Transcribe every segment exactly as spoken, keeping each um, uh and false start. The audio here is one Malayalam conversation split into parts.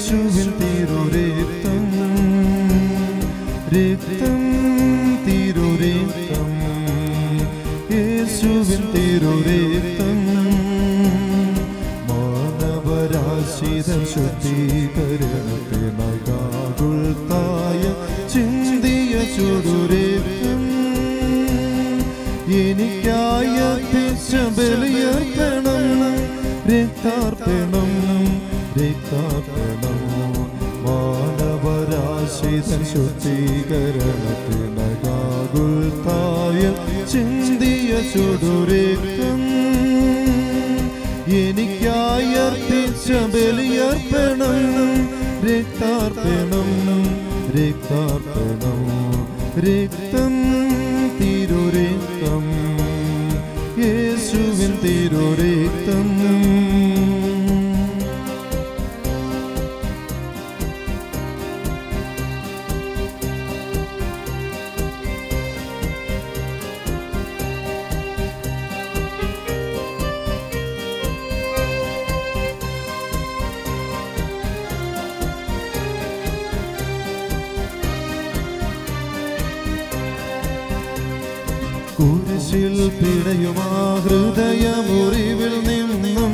യേശുവിൻ തിരുരക്തം രക്തം തിരുരക്തം യേശുവിൻ തിരുരക്തം മാനവരാശിതൻ ശുദ്ധീകരണത്തിനായി കാകുൽത്തായ ചിന്തിയ ചുടുരക്തം എനിക്കായി അർപ്പിച്ച ബലിയർപ്പണം രക്താർപ്പണം രക്താർപ്പണം മാനവരാശിതൻ ശുദ്ധീകരണത്തിനായി കാകുൽത്തായ ചിന്തിയ ചുടുരക്തം എനിക്കായി അർപ്പിച്ച ബലിയർപ്പണം രക്താർപ്പണം രക്താർപ്പണം രക്തം തിരുരക്തം യേശുവിൻ തിരുരക്തം കുരിശിൽ പിടയുമാ ഹൃദയമുറിവിൽ നിന്നും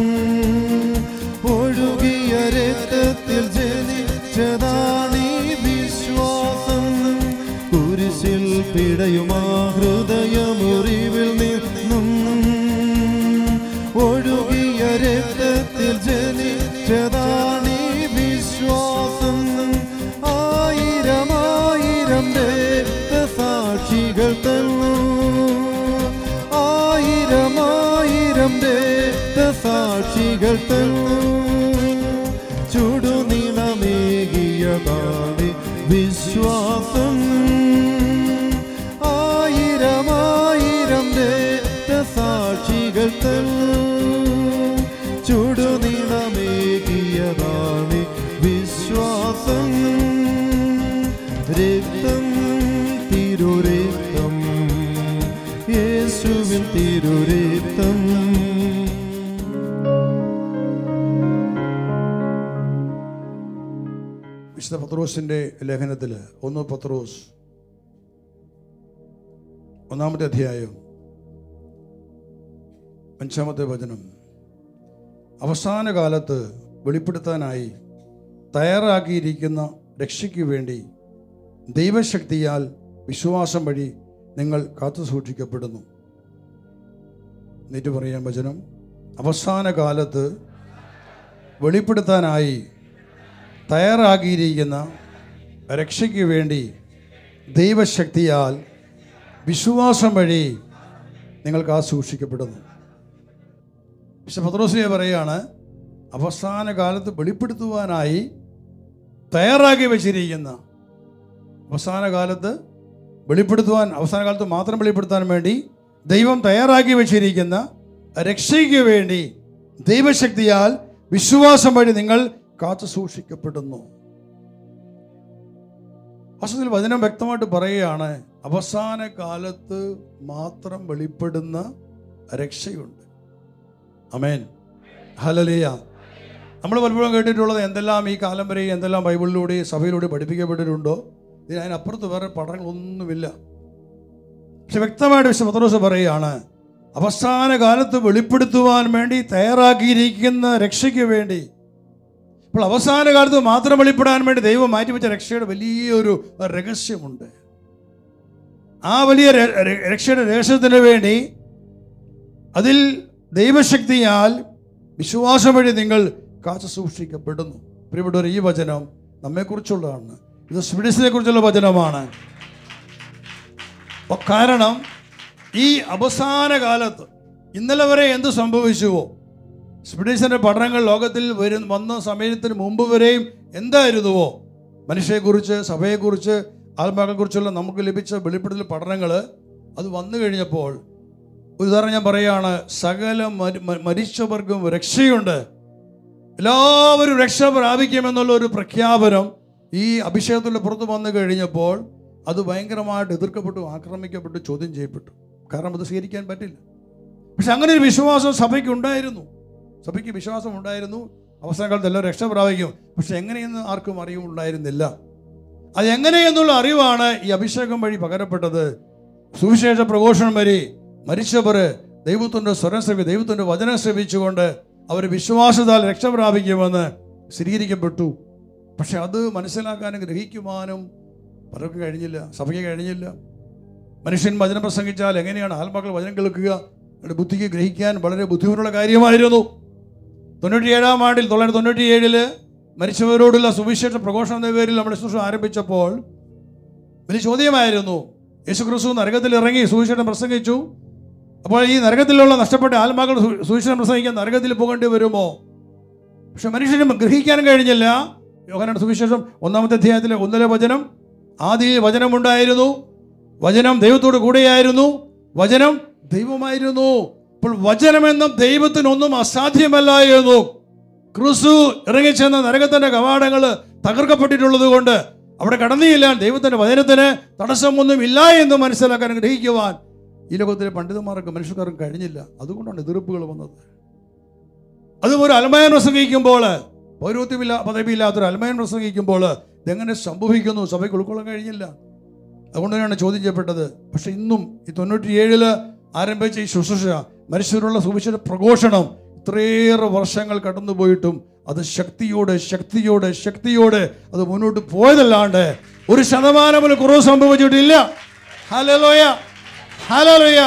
ഒഴുകിയ രക്തത്തിൽ ജനിച്ചതാണീ വിശ്വാസം. കുരിശിൽ പിടയുമാ ഹൃദയമുറിവിൽ നിന്നും ഒഴുകിയ രക്തത്തിൽ ജനിച്ചതാണീ വിശ്വാസം. ആയിരം ആയിരം രക്തസാക്ഷികൾ തന്നു, ആയിരം ആയിരം രക്തസാക്ഷികൾ തന്നു, ചുടുനിണമേകിയതാണ് വിശ്വാസം. ആയിരം ആയിരം രക്തസാക്ഷികൾ തന്നു, ചുടുനിണമേകിയതാണ് വിശ്വാസം. രക്തം തിരുരക്തം യേശുവിൻ തിരുരക്തം. വിശുദ്ധ പത്രോസിന്റെ ലേഖനത്തിൽ ഒന്ന് പത്രോസ് ഒന്നാമത്തെ അധ്യായം അഞ്ചാമത്തെ വചനം, അവസാന കാലത്ത് വെളിപ്പെടുത്താനായി തയ്യാറാക്കിയിരിക്കുന്ന രക്ഷയ്ക്ക് വേണ്ടി ദൈവശക്തിയാൽ വിശ്വാസം വഴി നിങ്ങൾ കാത്തു സൂക്ഷിക്കപ്പെടുന്നു. എന്നിട്ട് പറയാൻ വചനം, അവസാന കാലത്ത് വെളിപ്പെടുത്താനായി തയ്യാറാക്കിയിരിക്കുന്ന രക്ഷയ്ക്ക് വേണ്ടി ദൈവശക്തിയാൽ വിശ്വാസം വഴി നിങ്ങൾ കാത്തു സൂക്ഷിക്കപ്പെടുന്നു. വിശുദ്ധ പത്രോസിനെ പറയുകയാണ്, അവസാന കാലത്ത് വെളിപ്പെടുത്തുവാനായി തയ്യാറാക്കി വെച്ചിരിക്കുന്ന, അവസാന കാലത്ത് വെളിപ്പെടുത്തുവാൻ, അവസാന കാലത്ത് മാത്രം വെളിപ്പെടുത്താൻ വേണ്ടി ദൈവം തയ്യാറാക്കി വെച്ചിരിക്കുന്ന രക്ഷയ്ക്ക് വേണ്ടി ദൈവശക്തിയാൽ വിശ്വാസം വഴി നിങ്ങൾ കാത്തു സൂക്ഷിക്കപ്പെടുന്നു. വാസ്തവത്തിൽ വചനം വ്യക്തമായിട്ട് പറയുകയാണ്, അവസാന കാലത്ത് മാത്രം വെളിപ്പെടുന്ന രക്ഷയുണ്ട്. ആമേൻ, ഹല്ലേലൂയ. നമ്മൾ പലപ്പോഴും കേട്ടിട്ടുള്ളത് എന്തെല്ലാം ഈ കാലം വരെ എന്തെല്ലാം ബൈബിളിലൂടെ സഭയിലൂടെ പഠിപ്പിക്കപ്പെട്ടിട്ടുണ്ടോ, ഇതിന് അതിനപ്പുറത്ത് വേറെ പഠനങ്ങളൊന്നുമില്ല. പക്ഷെ വ്യക്തമായിട്ട് വിശുദ്ധ പത്രോസ് പറയുകയാണ്, അവസാന കാലത്ത് വെളിപ്പെടുത്തുവാൻ വേണ്ടി തയ്യാറാക്കിയിരിക്കുന്ന രക്ഷയ്ക്ക് വേണ്ടി. അപ്പോൾ അവസാന കാലത്ത് മാത്രം വെളിപ്പെടാൻ വേണ്ടി ദൈവം മാറ്റിവെച്ച രക്ഷയുടെ വലിയൊരു രഹസ്യമുണ്ട്. ആ വലിയ രക്ഷയുടെ രഹസ്യത്തിന് വേണ്ടി അതിൽ ദൈവശക്തിയാൽ വിശ്വാസം വഴി നിങ്ങൾ കാത്തു സൂക്ഷിക്കപ്പെടുന്നു. പ്രിയപ്പെട്ടവർ, ഈ വചനം നമ്മെക്കുറിച്ചുള്ളതാണ്. ഇത് സ്പിരിറ്റിനെ കുറിച്ചുള്ള വചനമാണ്. കാരണം ഈ അവസാന കാലത്ത് ഇന്നലെ വരെ എന്ത് സംഭവിച്ചുവോ, സ്പിരിറ്റിൻ്റെ പഠനങ്ങൾ ലോകത്തിൽ വരും വന്ന സമയത്തിന് മുമ്പ് വരെയും എന്തായിരുന്നുവോ, മനുഷ്യയെക്കുറിച്ച്, സഭയെക്കുറിച്ച്, ആത്മാക്കളെക്കുറിച്ചുള്ള നമുക്ക് ലഭിച്ച വെളിപ്പെടുത്തൽ പഠനങ്ങൾ അത് വന്നു കഴിഞ്ഞപ്പോൾ, ഉദാഹരണം ഞാൻ പറയുകയാണ്, സകല മരിച്ചവർക്കും രക്ഷയുണ്ട്, എല്ലാവരും രക്ഷ പ്രാപിക്കുമെന്നുള്ള ഒരു പ്രഖ്യാപനം ഈ അഭിഷേകത്തിൻ്റെ പുറത്ത് വന്നു കഴിഞ്ഞപ്പോൾ അത് ഭയങ്കരമായിട്ട് എതിർക്കപ്പെട്ടു, ആക്രമിക്കപ്പെട്ടു, ചോദ്യം ചെയ്യപ്പെട്ടു. കാരണം അത് സ്വീകരിക്കാൻ പറ്റില്ല. പക്ഷെ അങ്ങനെ ഒരു വിശ്വാസം സഭയ്ക്ക് ഉണ്ടായിരുന്നു. സഭയ്ക്ക് വിശ്വാസം ഉണ്ടായിരുന്നു. അവസാന കാലത്ത് എല്ലാവരും രക്ഷ പ്രാപിക്കും. പക്ഷെ എങ്ങനെയെന്ന് ആർക്കും അറിവുണ്ടായിരുന്നില്ല. അതെങ്ങനെയെന്നുള്ള അറിവാണ് ഈ അഭിഷേകം വഴി പകരപ്പെട്ടത്. സുവിശേഷ പ്രഘോഷണം വഴി മരിച്ചവർ ദൈവത്തിൻ്റെ സ്വരം ശ്രവി ദൈവത്തിൻ്റെ വചനം ശ്രവിച്ചുകൊണ്ട് അവർ വിശ്വാസത്താൽ രക്ഷ പ്രാപിക്കുമെന്ന് സ്ഥിരീകരിക്കപ്പെട്ടു. പക്ഷെ അത് മനസ്സിലാക്കാനും ഗ്രഹിക്കുവാനും പലർക്കും കഴിഞ്ഞില്ല, സഭയ്ക്ക് കഴിഞ്ഞില്ല. മനുഷ്യൻ വചനം പ്രസംഗിച്ചാൽ എങ്ങനെയാണ് ആത്മാക്കൾ വചനം കേൾക്കുക? അവരുടെ ബുദ്ധിക്ക് ഗ്രഹിക്കാൻ വളരെ ബുദ്ധിമുട്ടുള്ള കാര്യമായിരുന്നു. തൊണ്ണൂറ്റിയേഴാം ആണ്ടിൽ തൊള്ളായിരത്തി തൊണ്ണൂറ്റി ഏഴില് മരിച്ചവരോടുള്ള സുവിശേഷ പ്രഘോഷണം എന്ന പേരിൽ നമ്മൾ ശുശ്രൂഷ ആരംഭിച്ചപ്പോൾ വലിയ ചോദ്യമായിരുന്നു. യേശു ക്രിസ്തു നരകത്തിൽ ഇറങ്ങി സുവിശേഷം പ്രസംഗിച്ചു. അപ്പോൾ ഈ നരകത്തിലുള്ള നഷ്ടപ്പെട്ട ആത്മാക്കൾ സുവിശേഷം പ്രസംഗിക്കാൻ നരകത്തിൽ പോകേണ്ടി വരുമോ? പക്ഷെ മനുഷ്യനും ഗ്രഹിക്കാനും കഴിഞ്ഞില്ല. യോഹന്നാന്റെ സുവിശേഷം ഒന്നാമത്തെ അധ്യായത്തിലെ ഒന്നിലെ വചനം, ആദിയിൽ വചനമുണ്ടായിരുന്നു, വചനം ദൈവത്തോട് കൂടെയായിരുന്നു, വചനം ദൈവമായിരുന്നു. അപ്പോൾ വചനമെന്നും ദൈവത്തിനൊന്നും അസാധ്യമല്ലായിരുന്നു. ക്രിസ്തു ഇറങ്ങിച്ചെന്ന നരകത്തിന്റെ കവാടങ്ങൾ തകർക്കപ്പെട്ടിട്ടുള്ളത് കൊണ്ട് അവിടെ കടന്നില്ല. ദൈവത്തിന്റെ വചനത്തിന് തടസ്സമൊന്നും ഇല്ല എന്ന് മനസ്സിലാക്കാൻ ഗ്രഹിക്കുവാൻ ഈ ലോകത്തിലെ പണ്ഡിതന്മാർക്കും മനുഷ്യർക്കും കഴിഞ്ഞില്ല. അതുകൊണ്ടാണ് എതിർപ്പുകൾ വന്നത്. അതും ഒരു അൽമയൻ പ്രസംഗിക്കുമ്പോൾ, പൗരോഹിത്യമില്ല പദവിയില്ലാത്തൊരു അൽമയൻ പ്രസംഗിക്കുമ്പോൾ ഇതെങ്ങനെ സംഭവിക്കുന്നു? സഭയ്ക്ക് ഉൾക്കൊള്ളാൻ കഴിഞ്ഞില്ല. അതുകൊണ്ട് തന്നെയാണ് ചോദ്യം ചെയ്യപ്പെട്ടത്. പക്ഷെ ഇന്നും ഈ തൊണ്ണൂറ്റിയേഴില് ആരംഭിച്ച ഈ ശുശ്രൂഷ, മനുഷ്യരുള്ള സുവിശേഷ പ്രഘോഷണം ഇത്രയേറെ വർഷങ്ങൾ കടന്നുപോയിട്ടും അത് ശക്തിയോടെ ശക്തിയോടെ ശക്തിയോടെ അത് മുന്നോട്ട് പോയതല്ലാണ്ട് ഒരു ശതമാനം പോലും കുറവ് സംഭവിച്ചിട്ടില്ല. Hallelujah, hallelujah.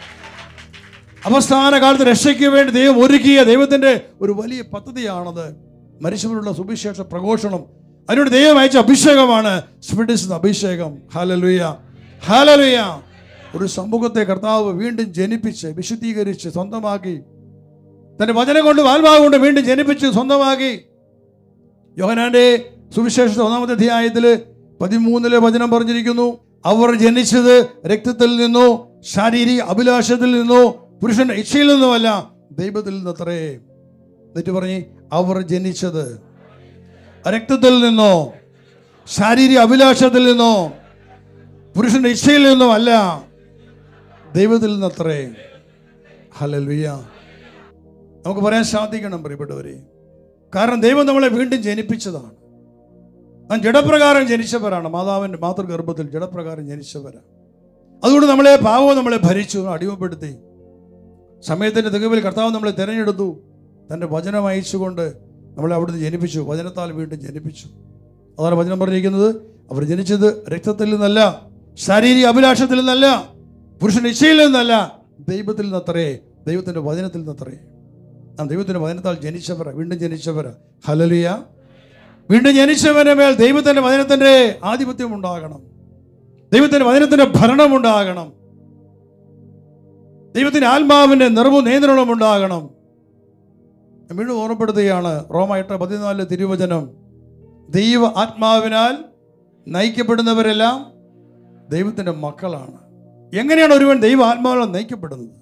അവസാന കാലത്ത് രക്ഷയ്ക്ക് വേണ്ടി ദൈവം ഒരുക്കിയ ദൈവത്തിന്റെ ഒരു വലിയ പദ്ധതിയാണത് മരിച്ചവരുള്ള സുവിശേഷ പ്രഘോഷണം. അതിനോട് ദൈവം അയച്ച അഭിഷേകമാണ് സ്പിരിറ്റ് അഭിഷേകം. Hallelujah, hallelujah. ഒരു സമൂഹത്തെ കർത്താവ് വീണ്ടും ജനിപ്പിച്ച് വിശുദ്ധീകരിച്ച് സ്വന്തമാക്കി, തന്റെ വചനം കൊണ്ട് ആത്മാവ് കൊണ്ട് വീണ്ടും ജനിപ്പിച്ച് സ്വന്തമാക്കി. യോഹന്നാന്റെ സുവിശേഷ ഒന്നാമത്തെ അധ്യായത്തില് പതിമൂന്നിലെ വചനം പറഞ്ഞിരിക്കുന്നു, അവർ ജനിച്ചത് രക്തത്തിൽ നിന്നോ ശാരീരിക അഭിലാഷത്തിൽ നിന്നോ പുരുഷന്റെ ഇച്ഛയിൽ നിന്നുമല്ല, ദൈവത്തിൽ നിന്നത്രേ. എന്നിട്ട് പറഞ്ഞ് അവർ ജനിച്ചത് രക്തത്തിൽ നിന്നോ ശാരീരിക അഭിലാഷത്തിൽ നിന്നോ പുരുഷന്റെ ഇച്ഛയിൽ നിന്നോ അല്ല, ദൈവത്തിൽ നിന്നത്രേ. ഹല്ലേലൂയ. നമുക്ക് പറയാൻ സാധിക്കണം പ്രിയപ്പെട്ടവരെ, കാരണം ദൈവം നമ്മളെ വീണ്ടും ജനിപ്പിച്ചതാണ്. നാം ജഡപ്രകാരം ജനിച്ചവരാണ്, മാതാവിൻ്റെ മാതൃഗർഭത്തിൽ ജഡപ്രകാരം ജനിച്ചവരാണ്. അതുകൊണ്ട് നമ്മളെ പാവം നമ്മളെ ഭരിച്ചു, അടിമപ്പെടുത്തി. സമയത്തിൻ്റെ തികവിൽ കർത്താവ് നമ്മളെ തിരഞ്ഞെടുത്തു, തൻ്റെ വചനം അയച്ചുകൊണ്ട് നമ്മളെ അവിടുന്ന് ജനിപ്പിച്ചു, വചനത്താൽ വീണ്ടും ജനിപ്പിച്ചു. അതാണ് വചനം പറഞ്ഞിരിക്കുന്നത്, അവർ ജനിച്ചത് രക്തത്തിൽ നിന്നല്ല, ശാരീരിക അഭിലാഷത്തിൽ നിന്നല്ല, പുരുഷന്റെ ഇച്ഛയിൽ നിന്നല്ല, ദൈവത്തിൽ നിന്നത്രേ, ദൈവത്തിൻ്റെ വചനത്തിൽ നിന്നത്രേ. നാം ദൈവത്തിൻ്റെ വചനത്താൽ ജനിച്ചവരാ, വീണ്ടും ജനിച്ചവരാ. ഹല്ലേലൂയ. വീണ്ടും ജനിച്ചവന്റെ മേൽ ദൈവത്തിൻ്റെ വചനത്തിൻ്റെ ആധിപത്യം ഉണ്ടാകണം, ദൈവത്തിൻ്റെ വചനത്തിൻ്റെ ഭരണം ഉണ്ടാകണം, ദൈവത്തിൻ്റെ ആത്മാവിൻ്റെ നിറവും നിയന്ത്രണവും ഉണ്ടാകണം. വീണ്ടും ഓർമ്മപ്പെടുത്തുകയാണ് റോമ എട്ട് പതിനാല് തിരുവചനം, ദൈവ ആത്മാവിനാൽ നയിക്കപ്പെടുന്നവരെല്ലാം ദൈവത്തിൻ്റെ മക്കളാണ്. എങ്ങനെയാണ് ഒരുവൻ ദൈവ ആത്മാവിനാൽ നയിക്കപ്പെടുന്നത്?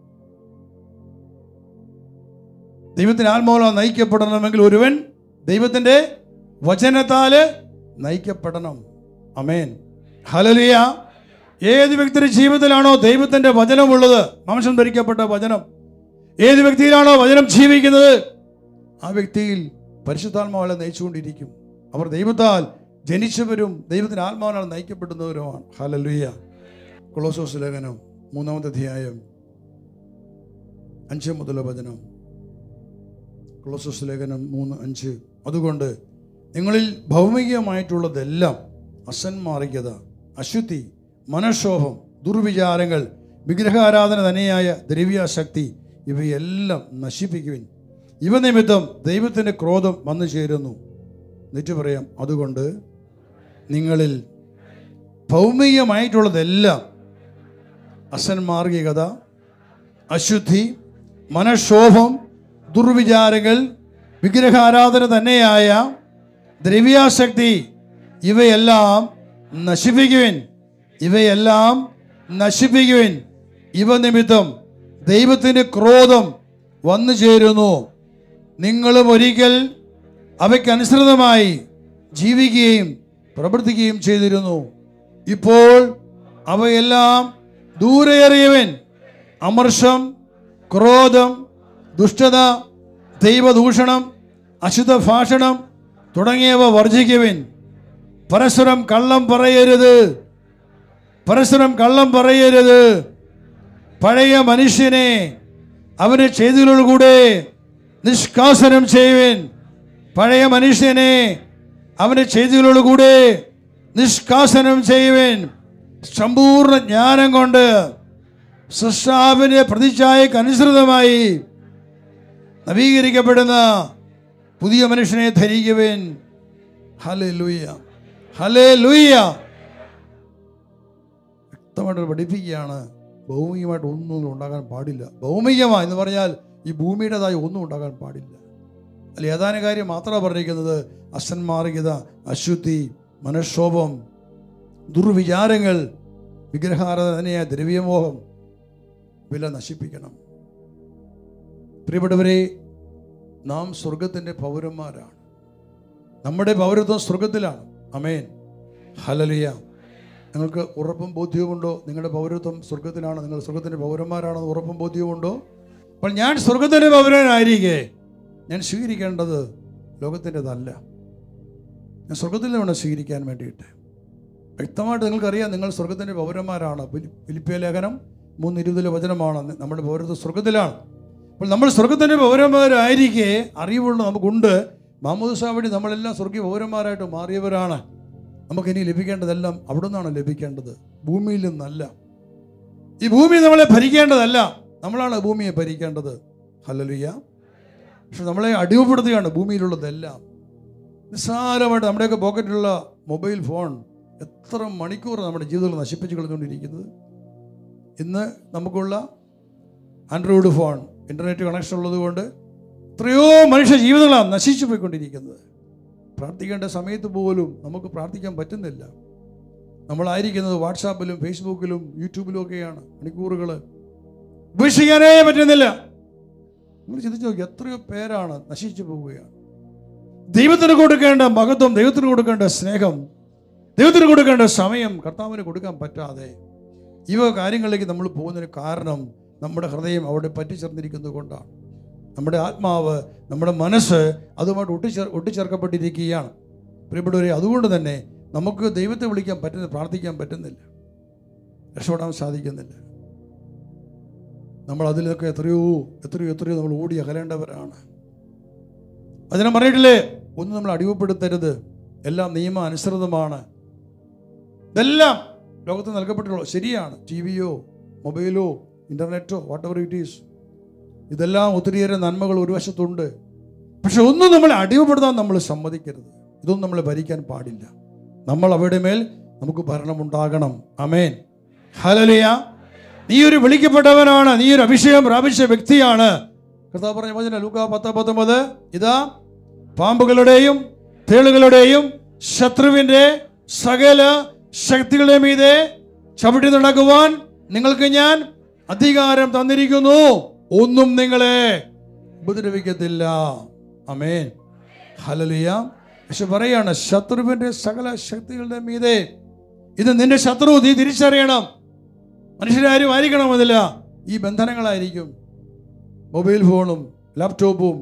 ദൈവത്തിൻ്റെ ആത്മാവിനാൽ നയിക്കപ്പെടണമെങ്കിൽ ഒരുവൻ ദൈവത്തിൻ്റെ വചനത്താല് നയിക്കപ്പെടണം. ആമേൻ, ഹല്ലേലൂയ. ഏത് വ്യക്തിയുടെ ജീവിതത്തിലാണോ ദൈവത്തിൻ്റെ വചനമുള്ളത്, മാംസം ധരിക്കപ്പെട്ട വചനം, ഏത് വ്യക്തിയിലാണോ വചനം ജീവിക്കുന്നത്, ആ വ്യക്തിയിൽ പരിശുദ്ധാത്മാവിനെ നയിച്ചുകൊണ്ടിരിക്കും. അവർ ദൈവത്താൽ ജനിച്ചവരും ദൈവത്തിൻ്റെ ആത്മാവിനാൽ നയിക്കപ്പെടുന്നവരുമാണ്. ഹല്ലേലൂയ. കൊളോസ്യോസ് ലേഖനം മൂന്നാമത്തെ അധ്യായം അഞ്ച് മുതലുള്ള വചനം. കൊളോസ്യോസ് ലേഖനം മൂന്ന് അഞ്ച്. അതുകൊണ്ട് നിങ്ങളിൽ ഭൗമികമായിട്ടുള്ളതെല്ലാം, അസന്മാർഗ്യത, അശുദ്ധി, മനഃക്ഷോഭം, ദുർവിചാരങ്ങൾ, വിഗ്രഹാരാധന തന്നെയായ ദ്രവ്യാസക്തി, ഇവയെല്ലാം നശിപ്പിക്കുവിൻ. ഇവ നിമിത്തം ദൈവത്തിൻ്റെ ക്രോധം വന്നു ചേരുന്നു. എന്നിട്ട് പറയാം, അതുകൊണ്ട് നിങ്ങളിൽ ഭൗമികമായിട്ടുള്ളതെല്ലാം, അസന്മാർഗികത, അശുദ്ധി, മനഃക്ഷോഭം, ദുർവിചാരങ്ങൾ, വിഗ്രഹാരാധന തന്നെയായ ദ്രവ്യാസക്തി, ഇവയെല്ലാം നശിപ്പിക്കുവിൻ. ഇവയെല്ലാം നശിപ്പിക്കുവിൻ. ഇവ നിമിത്തം ദൈവത്തിൻ്റെ ക്രോധം വന്നു ചേരുന്നു. നിങ്ങളും ഒരിക്കൽ അവയ്ക്കനുസൃതമായി ജീവിക്കുകയും പ്രവർത്തിക്കുകയും ചെയ്തിരുന്നു. ഇപ്പോൾ അവയെല്ലാം ദൂരെ എറിയുവിൻ. അമർഷം, ക്രോധം, ദുഷ്ടത, ദൈവദൂഷണം, അശുദ്ധ ഭാഷണം തുടങ്ങിയവ വർജിക്കുവിൻ. പരസ്പരം കള്ളം പറയരുത്, പരസ്പരം കള്ളം പറയരുത്. പഴയ മനുഷ്യനെ അവൻ്റെ ചെയ്തികളോടുകൂടെ നിഷ്കാസനം ചെയ്യുവിൻ. പഴയ മനുഷ്യനെ അവൻ്റെ ചെയ്തികളോടുകൂടെ നിഷ്കാസനം ചെയ്യുവിൻ. സമ്പൂർണ്ണ ജ്ഞാനം കൊണ്ട് സൃഷ്ടാവിൻ്റെ പ്രതിച്ഛായക്ക് അനുസൃതമായി നവീകരിക്കപ്പെടുന്ന പുതിയ മനുഷ്യനെ ധരിക്കുവിൻ. Hallelujah, hallelujah. വ്യക്തമായിട്ട് പഠിപ്പിക്കുകയാണ്, ഭൗമികമായിട്ട് ഒന്നും ഉണ്ടാകാൻ പാടില്ല. ഭൗമികമായി എന്ന് പറഞ്ഞാൽ ഈ ഭൂമിയുടേതായ ഒന്നും ഉണ്ടാകാൻ പാടില്ല. അല്ല, ഏതാനും കാര്യം മാത്രമാണ് പറഞ്ഞിരിക്കുന്നത്. അസന്മാർഗികത, അശുദ്ധി, മനഃക്ഷോഭം, ദുർവിചാരങ്ങൾ, വിഗ്രഹാരാധനയായ ദ്രവ്യമോഹം, വില നശിപ്പിക്കണം. പ്രിയപ്പെട്ടവരെ, നാം സ്വർഗത്തിൻ്റെ പൗരന്മാരാണ്. നമ്മുടെ പൗരത്വം സ്വർഗത്തിലാണ്. Amen, hallelujah. നിങ്ങൾക്ക് ഉറപ്പും ബോധ്യവുമുണ്ടോ? നിങ്ങളുടെ പൗരത്വം സ്വർഗത്തിലാണ്, നിങ്ങൾ സ്വർഗത്തിൻ്റെ പൗരന്മാരാണെന്ന് ഉറപ്പും ബോധ്യവുമുണ്ടോ? അപ്പോൾ ഞാൻ സ്വർഗത്തിൻ്റെ പൗരനായിരിക്കെ ഞാൻ സ്വീകരിക്കേണ്ടത് ലോകത്തിൻ്റെതല്ല. ഞാൻ സ്വർഗത്തിൽ വേണം സ്വീകരിക്കാൻ വേണ്ടിയിട്ട്. വ്യക്തമായിട്ട് നിങ്ങൾക്കറിയാം, നിങ്ങൾ സ്വർഗത്തിൻ്റെ പൗരന്മാരാണ്. ഫിലിപ്പിയ ലേഖനം മൂന്ന് ഇരുപതിലെ വചനമാണ്, നമ്മുടെ പൗരത്വം സ്വർഗത്തിലാണ്. അപ്പോൾ നമ്മൾ സ്വർഗത്തിൻ്റെ പൗരന്മാരായിരിക്കെ അറിവുള്ള നമുക്കുണ്ട്. മാമോദിസ വഴി നമ്മളെല്ലാം സ്വർഗീയ പൗരന്മാരായിട്ട് മാറിയവരാണ്. നമുക്കിനി ലഭിക്കേണ്ടതെല്ലാം അവിടെ നിന്നാണ് ലഭിക്കേണ്ടത്, ഭൂമിയിൽ നിന്നല്ല. ഈ ഭൂമി നമ്മളെ ഭരിക്കേണ്ടതല്ല, നമ്മളാണ് ഭൂമിയെ ഭരിക്കേണ്ടത്. ഹല്ലേലൂയ. പക്ഷെ നമ്മളെ അടിമപ്പെടുത്തുകയാണ് ഭൂമിയിലുള്ളതെല്ലാം. നിസ്സാരമായിട്ട് നമ്മുടെയൊക്കെ പോക്കറ്റിലുള്ള മൊബൈൽ ഫോൺ എത്ര മണിക്കൂർ നമ്മുടെ ജീവിതത്തിൽ നശിപ്പിച്ച് കളഞ്ഞുകൊണ്ടിരിക്കുന്നത്. ഇന്ന് നമുക്കുള്ള ആൻഡ്രോയിഡ് ഫോൺ, ഇൻ്റർനെറ്റ് കണക്ഷൻ ഉള്ളത് കൊണ്ട് എത്രയോ മനുഷ്യ ജീവിതങ്ങളാണ് നശിച്ചു പോയിക്കൊണ്ടിരിക്കുന്നത്. പ്രാർത്ഥിക്കേണ്ട സമയത്ത് പോലും നമുക്ക് പ്രാർത്ഥിക്കാൻ പറ്റുന്നില്ല. നമ്മളായിരിക്കുന്നത് വാട്സാപ്പിലും ഫേസ്ബുക്കിലും യൂട്യൂബിലും ഒക്കെയാണ് മണിക്കൂറുകൾ. ഉപേക്ഷിക്കാനേ പറ്റുന്നില്ല. നിങ്ങൾ ചിന്തിച്ച് നോക്കി, എത്രയോ പേരാണ് നശിച്ചു പോവുകയാണ്. ദൈവത്തിന് കൊടുക്കേണ്ട മഹത്വം, ദൈവത്തിന് കൊടുക്കേണ്ട സ്നേഹം, ദൈവത്തിന് കൊടുക്കേണ്ട സമയം കർത്താവിന് കൊടുക്കാൻ പറ്റാതെ ഈ കാര്യങ്ങളിലേക്ക് നമ്മൾ പോകുന്നതിന് കാരണം നമ്മുടെ ഹൃദയം അവിടെ പറ്റിച്ചേർന്നിരിക്കുന്നത് കൊണ്ടാണ്. നമ്മുടെ ആത്മാവ്, നമ്മുടെ മനസ്സ് അതുമായിട്ട് ഒട്ടിച്ചേർ ഒട്ടിച്ചേർക്കപ്പെട്ടിരിക്കുകയാണ്. പ്രിയപ്പെട്ടവരെ, അതുകൊണ്ട് തന്നെ നമുക്ക് ദൈവത്തെ വിളിക്കാൻ പറ്റുന്ന, പ്രാർത്ഥിക്കാൻ പറ്റുന്നില്ല, രക്ഷപ്പെടാൻ സാധിക്കുന്നില്ല. നമ്മൾ അതിലൊക്കെ എത്രയോ എത്രയോ എത്രയോ നമ്മൾ ഓടി അകലേണ്ടവരാണ്. അതിനെ പറഞ്ഞിട്ടില്ലേ, ഒന്നും നമ്മൾ അടിമപ്പെടുത്തരുത്, എല്ലാം നിയമ അനുസൃതമാണ്. ഇതെല്ലാം ലോകത്ത് നൽകപ്പെട്ടുള്ളൂ. ശരിയാണ്, ടി വിയോ മൊബൈലോ ഇൻ്റർനെറ്റോ വാട്ട് എവർ ഇറ്റ് ഈസ്, ഇതെല്ലാം ഒത്തിരിയേറെ നന്മകൾ ഒരു വശത്തുണ്ട്. പക്ഷെ ഒന്നും നമ്മളെ അടിമപ്പെടുത്താൻ നമ്മൾ സമ്മതിക്കരുത്. ഇതൊന്നും നമ്മളെ ഭരിക്കാൻ പാടില്ല. നമ്മൾ അവയുടെ മേൽ നമുക്ക് ഭരണമുണ്ടാകണം. ആമേൻ, ഹല്ലേലൂയ. നീ ഒരു വിളിക്കപ്പെട്ടവനാണ്, നീ ഒരു അഭിഷേകം പ്രാപിച്ച വ്യക്തിയാണ്. കർത്താവ് പറഞ്ഞ വചനം ലൂക്കാ പത്ത് പത്തൊമ്പത്, ഇതാ പാമ്പുകളുടെയും തേളുകളുടെയും ശത്രുവിൻ്റെ സകല ശക്തികളുടെ മീതെ ചവിട്ടി നടക്കുവാൻ നിങ്ങൾക്ക് ഞാൻ അധികാരം തന്നിരിക്കുന്നു, ഒന്നും നിങ്ങളെ ഉപദ്രവിക്കത്തില്ല. ആമേൻ, ഹല്ലേലൂയ. പക്ഷെ പറയാണ്, ശത്രുവിൻ്റെ സകല ശക്തികളുടെ മീതെ. ഇത് നിന്റെ ശത്രു നീ തിരിച്ചറിയണം. മനുഷ്യരാരും ആയിരിക്കണമെന്നില്ല, ഈ ബന്ധനങ്ങളായിരിക്കും. മൊബൈൽ ഫോണും ലാപ്ടോപ്പും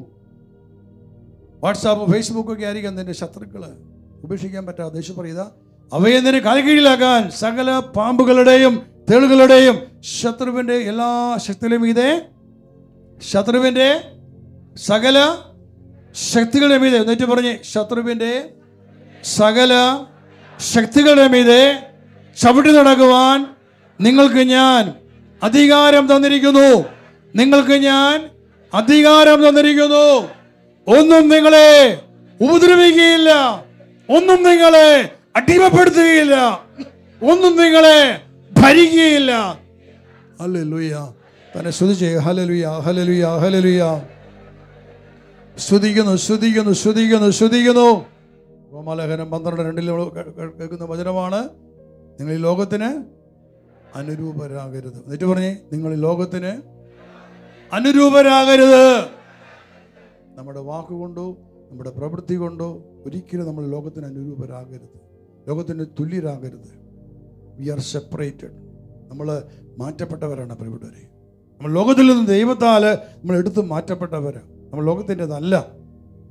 വാട്സാപ്പും ഫേസ്ബുക്കും ഒക്കെ ആയിരിക്കും നിന്റെ ശത്രുക്കൾ. ഉപേക്ഷിക്കാൻ പറ്റാതെ യേശു പറയുക, അവയെ നിന്റെ കാൽക്കീഴിലാക്കാൻ സകല പാമ്പുകളുടെയും തേളുകളുടെയും ശത്രുവിൻ്റെ എല്ലാ ശക്തികളും മീതെ, ശത്രുവിൻ്റെ സകല ശക്തികളുടെ മീതെ, എന്നിട്ട് പറഞ്ഞ് ശത്രുവിൻ്റെ സകല ശക്തികളുടെ മീതെ ചവിട്ടി നടക്കുവാൻ നിങ്ങൾക്ക് ഞാൻ അധികാരം തന്നിരിക്കുന്നു, നിങ്ങൾക്ക് ഞാൻ അധികാരം തന്നിരിക്കുന്നു. ഒന്നും നിങ്ങളെ ഉപദ്രവിക്കുകയില്ല, ഒന്നും നിങ്ങളെ അടിമപ്പെടുത്തുകയില്ല, ഒന്നും നിങ്ങളെ ഭരിക്കുകയില്ല. ഹല്ലേലൂയ. തന്നെ സ്തുതിച്ചേ. Hallelujah, hallelujah, hallelujah. സ്തുതിക്കുന്നു, സ്തുതിക്കുന്നു, സ്തുതിക്കുന്നു, സ്തുതിക്കുന്നു. റോമാലേഖനം പന്ത്രണ്ട് രണ്ടിൽ കേൾക്കുന്ന വചനമാണ്, നിങ്ങൾ ഈ ലോകത്തിന് അനുരൂപരാകരുത്. എന്നിട്ട് പറഞ്ഞേ, നിങ്ങൾ ഈ ലോകത്തിന് അനുരൂപരാകരുത്. നമ്മുടെ വാക്കുകൊണ്ടോ നമ്മുടെ പ്രവൃത്തി കൊണ്ടോ ഒരിക്കലും നമ്മൾ ലോകത്തിന് അനുരൂപരാകരുത്, ലോകത്തിന് തുല്യരാകരുത്. V R separated. നമ്മൾ മാറ്റപ്പെട്ടവരാണ് പ്രിയപ്പെട്ടവരെ. നമ്മൾ ലോകത്തിൽ നിന്ന് ദൈവത്താൽ നമ്മൾ എടുത്ത് മാറ്റപ്പെട്ടവരാണ്. നമ്മൾ ലോകത്തിൻ്റെതല്ല.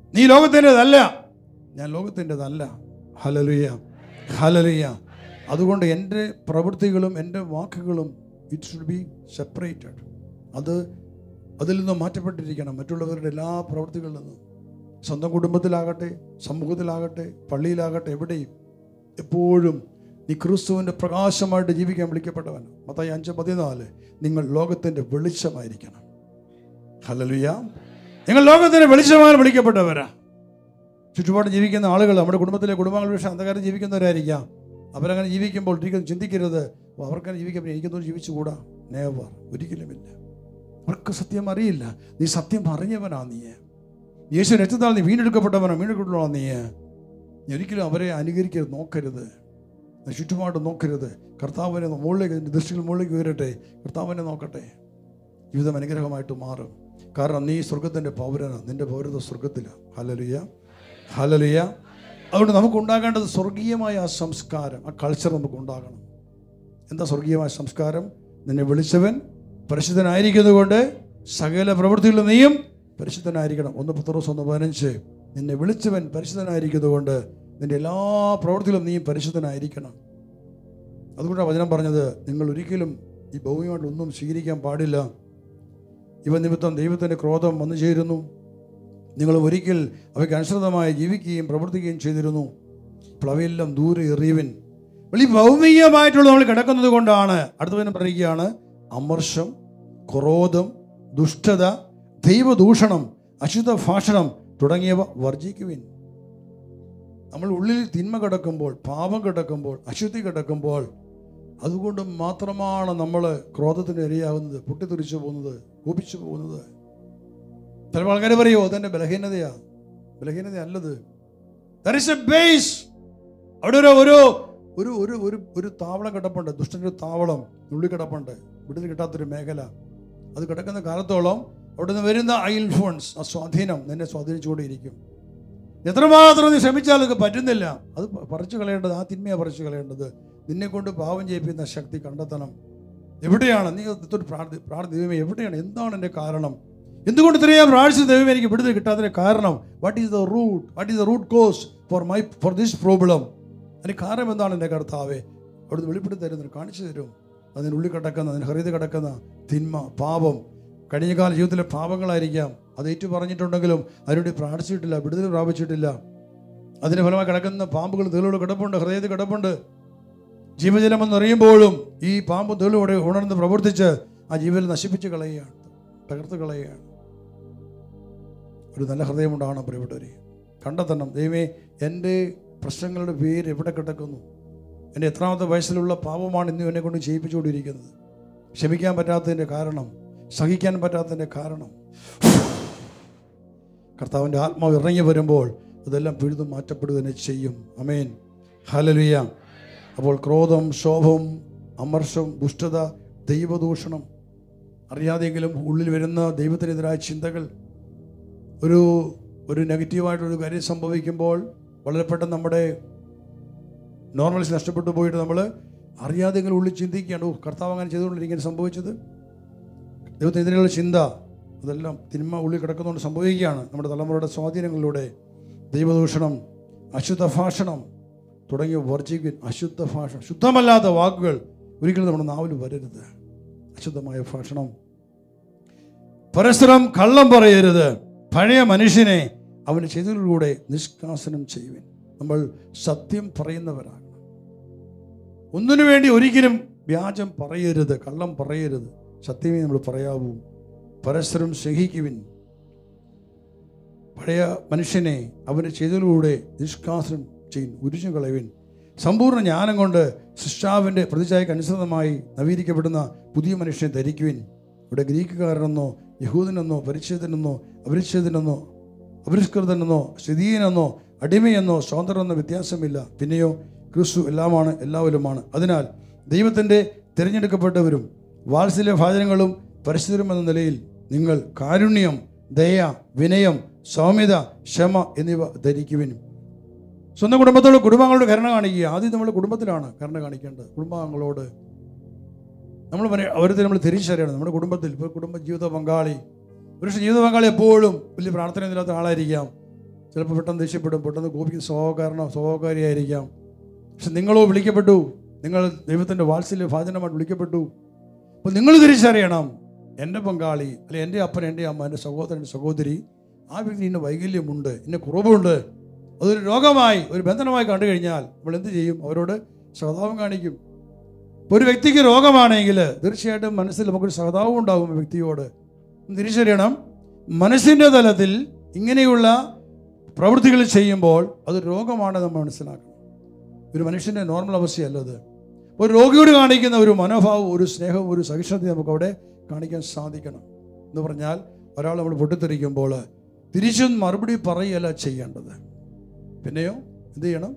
നീ ലോകത്തിൻ്റെതല്ല, ഞാൻ ലോകത്തിൻ്റെതല്ല. Hallelujah, hallelujah. അതുകൊണ്ട് എൻ്റെ പ്രവൃത്തികളും എൻ്റെ വാക്കുകളും ഇറ്റ് ഷുഡ് ബി സെപ്പറേറ്റഡ്. അത് അതിൽ നിന്ന് മാറ്റപ്പെട്ടിരിക്കണം മറ്റുള്ളവരുടെ എല്ലാ പ്രവൃത്തികളിൽ നിന്നും. സ്വന്തം കുടുംബത്തിലാകട്ടെ, സമൂഹത്തിലാകട്ടെ, പള്ളിയിലാകട്ടെ, എവിടെയും എപ്പോഴും നീ ക്രിസ്തുവിൻ്റെ പ്രകാശമായിട്ട് ജീവിക്കാൻ വിളിക്കപ്പെട്ടവൻ. മത്തായി അഞ്ച് പതിനാല്, നിങ്ങൾ ലോകത്തിൻ്റെ വെളിച്ചമായിരിക്കണം. ഹല്ലേലൂയ. നിങ്ങൾ ലോകത്തിൻ്റെ വെളിച്ചമായി വിളിക്കപ്പെട്ടവരാ. ചുറ്റുപാട് ജീവിക്കുന്ന ആളുകൾ നമ്മുടെ കുടുംബത്തിലെ കുടുംബങ്ങൾ പക്ഷേ അന്ധകാരം ജീവിക്കുന്നവരായിരിക്കാം. അവരങ്ങനെ ജീവിക്കുമ്പോൾ ഒരിക്കലും ചിന്തിക്കരുത് അവർക്കങ്ങനെ ജീവിക്കുമ്പോൾ എനിക്കൊന്നും ജീവിച്ചുകൂടാ. നേവർ, ഒരിക്കലുമില്ല. അവർക്ക് സത്യം അറിയില്ല. നീ സത്യം അറിഞ്ഞവനാ. നീ യേശു രക്തത്താൽ നീ വീണ്ടെടുക്കപ്പെട്ടവനാ, വീണ്ടെടുക്കപ്പെട്ടവനാ. നീ നീ ഒരിക്കലും അവരെ അനുകരിക്കരുത്, നോക്കരുത്, ചുറ്റുപാട് നോക്കരുത്. കർത്താവിനെ മുകളിലേക്ക്, ദൃഷ്ടികൾ മുകളിലേക്ക് ഉയരട്ടെ, കർത്താവിനെ നോക്കട്ടെ. ജീവിതം അനുഗ്രഹമായിട്ട് മാറും. കാരണം നീ സ്വർഗത്തിൻ്റെ പൗരനാണ്, നിൻ്റെ പൗരത്വം സ്വർഗത്തിലാണ്. Hallelujah, hallelujah. അതുകൊണ്ട് നമുക്ക് ഉണ്ടാകേണ്ടത് സ്വർഗീയമായ ആ സംസ്കാരം, ആ കൾച്ചർ നമുക്ക് ഉണ്ടാകണം. എന്താ സ്വർഗീയമായ സംസ്കാരം? നിന്നെ വിളിച്ചവൻ പരിശുദ്ധനായിരിക്കുന്നത് കൊണ്ട് സകല പ്രവൃത്തികളിലും നീയും പരിശുദ്ധനായിരിക്കണം. ഒന്ന് പത്രോസ് ഒന്ന് പതിനഞ്ച്, നിന്നെ വിളിച്ചവൻ പരിശുദ്ധനായിരിക്കുന്നത് കൊണ്ട് നിന്റെ എല്ലാ പ്രവൃത്തിയിലും നീയും പരിശുദ്ധനായിരിക്കണം. അതുകൊണ്ടാണ് വചനം പറഞ്ഞത്, നിങ്ങൾ ഒരിക്കലും ഈ ഭൗമികമായിട്ടൊന്നും സ്വീകരിക്കാൻ പാടില്ല. ഇവ നിമിത്തം ദൈവത്തിൻ്റെ ക്രോധം വന്നു ചേരുന്നു. നിങ്ങൾ ഒരിക്കൽ അവയ്ക്ക് അനുസൃതമായി ജീവിക്കുകയും പ്രവർത്തിക്കുകയും ചെയ്തിരുന്നു. ഇപ്പോൾ അവയെല്ലാം ദൂരെ എറിയുവിൻ. ഈ ഭൗമികമായിട്ടുള്ള നമ്മൾ കിടക്കുന്നത് കൊണ്ടാണ് അടുത്ത ദിനം പറയുകയാണ്, അമർഷം, ക്രോധം, ദുഷ്ടത, ദൈവദൂഷണം, അശുദ്ധ ഭാഷണം തുടങ്ങിയവ വർജിക്കുവിൻ. നമ്മൾ ഉള്ളിൽ തിന്മ കിടക്കുമ്പോൾ, പാപം കിടക്കുമ്പോൾ, അശുദ്ധി കിടക്കുമ്പോൾ, അതുകൊണ്ട് മാത്രമാണ് നമ്മൾ ക്രോധത്തിന് ഇരയാകുന്നത്, പൊട്ടിത്തെറിച്ചു പോകുന്നത്, കോപിച്ചു പോകുന്നത്. ചിലപ്പോൾ ആൾക്കാർ പറയുമോ അതെൻ്റെ ബലഹീനതയാ. ബലഹീനത അല്ലത്. That is a base. അവിടെ ഒരു ഒരു ഒരു ഒരു ഒരു ഒരു താവളം കിടപ്പുണ്ട്, ദുഷ്ടൻ്റെ താവളം ഉള്ളിൽ കിടപ്പുണ്ട്, വിടുതൽ കിട്ടാത്തൊരു മേഖല. അത് കിടക്കുന്ന കാലത്തോളം അവിടെ നിന്ന് വരുന്ന ആ ഇൻഫ്ലുവൻസ്, ആ സ്വാധീനം നിന്നെ സ്വാധീനിച്ചുകൊണ്ടേയിരിക്കും. എത്രമാത്രം നീ ശ്രമിച്ചാൽ അത് പറ്റുന്നില്ല. അത് പറിച്ചു കളയേണ്ടത്, ആ തിന്മയാണ് പറിച്ചു കളയേണ്ടത്. നിന്നെ കൊണ്ട് പാപം ചെയ്യിപ്പിക്കുന്ന ശക്തി കണ്ടെത്തണം. എവിടെയാണ് നീ പ്രാർത്ഥി പ്രാർത്ഥി ദൈവമേ എവിടെയാണ്, എന്താണ് എൻ്റെ കാരണം, എന്തുകൊണ്ട് ഇത്രയും പ്രാർത്ഥിച്ച ദൈവമേ എനിക്ക് വിടുതൽ കിട്ടാത്തതിൻ്റെ കാരണം? What is the root, what is the root cause for my for this problem? അതിന് കാരണം എന്താണ് എൻ്റെ കർത്താവേ? അവിടുന്ന് വെളിപ്പെടുത്തി തരുന്നു, കാണിച്ചു തരും. അതിനുള്ളിൽ കിടക്കുന്ന, അതിന് ഹൃദയത്തിൽ കിടക്കുന്ന തിന്മ, പാപം, കഴിഞ്ഞ കാല ജീവിതത്തിലെ പാപങ്ങളായിരിക്കാം. അത് ഏറ്റു പറഞ്ഞിട്ടുണ്ടെങ്കിലും അതിനുവേണ്ടി പ്രാർത്ഥിച്ചിട്ടില്ല, വിടുതൽ പ്രാപിച്ചിട്ടില്ല. അതിന് ഫലമായി കിടക്കുന്ന പാമ്പുകൾ തേളുകൾ കിടപ്പുണ്ട്, ഹൃദയത്തിൽ കിടപ്പുണ്ട്. ജീവജലം എന്നറിയുമ്പോഴും ഈ പാമ്പും തേളുകൂടെ ഉണർന്ന് പ്രവർത്തിച്ച് ആ ജീവൻ നശിപ്പിച്ച് കളയുകയാണ്, തകർത്ത് കളയുകയാണ്. ഒരു നല്ല ഹൃദയമുണ്ടാകണം പ്രിയപ്പെട്ടവരെ. കണ്ടെത്തണം, ദൈവമേ എൻ്റെ പ്രശ്നങ്ങളുടെ പേര് എവിടെ കിടക്കുന്നു? എൻ്റെ എത്രാമത്തെ വയസ്സിലുള്ള പാപമാണ് ഇന്നും എന്നെ കൊണ്ട് ചെയ്യിപ്പിച്ചുകൊണ്ടിരിക്കുന്നത്? ക്ഷമിക്കാൻ പറ്റാത്തതിൻ്റെ കാരണം, സഹിക്കാൻ പറ്റാത്തതിൻ്റെ കാരണം, കർത്താവിൻ്റെ ആത്മാവ് ഇറങ്ങി വരുമ്പോൾ അതെല്ലാം പിഴുതു മാറ്റപ്പെടുക തന്നെ ചെയ്യും. Amen, hallelujah. അപ്പോൾ ക്രോധം, ശോഭം, അമർഷം, ദുഷ്ടത, ദൈവദൂഷണം, അറിയാതെങ്കിലും ഉള്ളിൽ വരുന്ന ദൈവത്തിനെതിരായ ചിന്തകൾ, ഒരു ഒരു നെഗറ്റീവായിട്ടൊരു കാര്യം സംഭവിക്കുമ്പോൾ വളരെ പെട്ടെന്ന് നമ്മുടെ നോർമൽസ് നഷ്ടപ്പെട്ടു പോയിട്ട് നമ്മൾ അറിയാതെങ്കിലും ഉള്ളിൽ ചിന്തിക്കുകയാണ്, ഓ കർത്താവ് അങ്ങനെ ചെയ്തുകൊണ്ട് ഇങ്ങനെ സംഭവിച്ചത്. ദൈവത്തിനെതിരെയുള്ള ചിന്ത, അതെല്ലാം തിന്മ ഉള്ളിൽ കിടക്കുന്നതുകൊണ്ട് സംഭവിക്കുകയാണ്. നമ്മുടെ തലമുറയുടെ സ്വാധീനങ്ങളിലൂടെ ദൈവദൂഷണം, അശുദ്ധ ഭാഷണം തുടങ്ങിയ വർജിക്കുവിൻ. അശുദ്ധ ഭാഷ, ശുദ്ധമല്ലാത്ത വാക്കുകൾ ഒരിക്കലും നമ്മുടെ നാവിൽ വരരുത്. അശുദ്ധമായ ഭാഷണം. പരസ്പരം കള്ളം പറയരുത്. പഴയ മനുഷ്യനെ അവൻ്റെ ചെയ്തികളിലൂടെ നിഷ്കാസനം ചെയ്യുവിൻ. നമ്മൾ സത്യം പറയുന്നവരാണ്. ഒന്നിനു വേണ്ടി ഒരിക്കലും വ്യാജം പറയരുത്, കള്ളം പറയരുത്. സത്യമേ നമ്മൾ പറയാവൂ. പരസ്പരം സ്നേഹിക്കുവിൻ. പഴയ മനുഷ്യനെ അവൻ്റെ ചെയ്തികളിലൂടെ നിഷ്കാസനം ചെയ്യും, ഉരിഞ്ഞു കളയുവിൻ. സമ്പൂർണ്ണ ജ്ഞാനം കൊണ്ട് സൃഷ്ടാവിൻ്റെ പ്രതിച്ഛായയ്ക്ക് അനുസൃതമായി നവീകരിക്കപ്പെടുന്ന പുതിയ മനുഷ്യനെ ധരിക്കുവിൻ. ഇവിടെ ഗ്രീക്കുകാരനെന്നോ യഹൂദനെന്നോ പരിച്ഛേദനെന്നോ അപരിച്ഛേദനെന്നോ അപരിഷ്കൃതനെന്നോ സ്ഥിതീയനെന്നോ അടിമയെന്നോ സ്വതന്ത്രമെന്നോ വ്യത്യാസമില്ല. പിന്നെയോ ക്രിസ്തു എല്ലാമാണ്, എല്ലാവരുമാണ്. അതിനാൽ ദൈവത്തിൻ്റെ തിരഞ്ഞെടുക്കപ്പെട്ടവരും വാത്സല്യ ഭാചനങ്ങളും പരിശുദ്ധരും എന്ന നിലയിൽ നിങ്ങൾ കാരുണ്യം, ദയ, വിനയം, സൗമ്യത, ക്ഷമ എന്നിവ ധരിക്കുവിൻ. സ്വന്തം കുടുംബത്തോട് കുടുംബാംഗങ്ങളോട് കരുണ കാണിക്കുക. ആദ്യം നമ്മൾ കുടുംബത്തിലാണ് കരുണ കാണിക്കേണ്ടത്. കുടുംബാംഗങ്ങളോട് നമ്മൾ അവരത്തെ നമ്മൾ തിരിച്ചറിയണം. നമ്മുടെ കുടുംബത്തിൽ ഇപ്പോൾ കുടുംബ ജീവിത പങ്കാളി, ഒരു ജീവിത പങ്കാളി എപ്പോഴും വലിയ പ്രാർത്ഥനയില്ലാത്ത ആളായിരിക്കാം. ചിലപ്പോൾ പെട്ടെന്ന് ദേഷ്യപ്പെടും, പെട്ടെന്ന് കോപിക്കുന്ന സ്വഭാവക്കാരനോ സ്വഭാവക്കാരിയായിരിക്കാം. പക്ഷെ നിങ്ങളോ വിളിക്കപ്പെട്ടു, നിങ്ങൾ ദൈവത്തിൻ്റെ വാത്സല്യ ഭാജനമായിട്ട് വിളിക്കപ്പെട്ടു. അപ്പോൾ നിങ്ങൾ തിരിച്ചറിയണം, എൻ്റെ പങ്കാളി അല്ലെങ്കിൽ എൻ്റെ അപ്പൻ, എൻ്റെ അമ്മ, എൻ്റെ സഹോദരൻ, സഹോദരി, ആ വ്യക്തി ഇന്ന വൈകല്യമുണ്ട്, ഇന്ന കുറവുണ്ട്, അതൊരു രോഗമായി ഒരു ബന്ധനമായി കണ്ടു കഴിഞ്ഞാൽ നമ്മൾ എന്ത് ചെയ്യും? അവരോട് സഹതാപം കാണിക്കും. ഒരു വ്യക്തിക്ക് രോഗമാണെങ്കിൽ തീർച്ചയായിട്ടും മനസ്സിൽ നമുക്കൊരു സഹതാപം ഉണ്ടാകും വ്യക്തിയോട്. തിരിച്ചറിയണം, മനസ്സിൻ്റെ തലത്തിൽ ഇങ്ങനെയുള്ള പ്രവൃത്തികൾ ചെയ്യുമ്പോൾ അത് രോഗമാണ് നമ്മൾ മനസ്സിലാക്കണം. ഒരു മനുഷ്യൻ്റെ നോർമൽ അവസ്ഥയല്ലത്. ഒരു രോഗിയോട് കാണിക്കുന്ന ഒരു മനോഭാവം, ഒരു സ്നേഹവും, ഒരു സഹിഷ്ണുതയും നമുക്ക് അവിടെ കാണിക്കാൻ സാധിക്കണം. എന്ന് പറഞ്ഞാൽ ഒരാൾ നമ്മൾ പൊട്ടിത്തെറിക്കുമ്പോൾ തിരിച്ചും മറുപടി പറയുകയല്ല ചെയ്യേണ്ടത്. പിന്നെയോ എന്ത് ചെയ്യണം?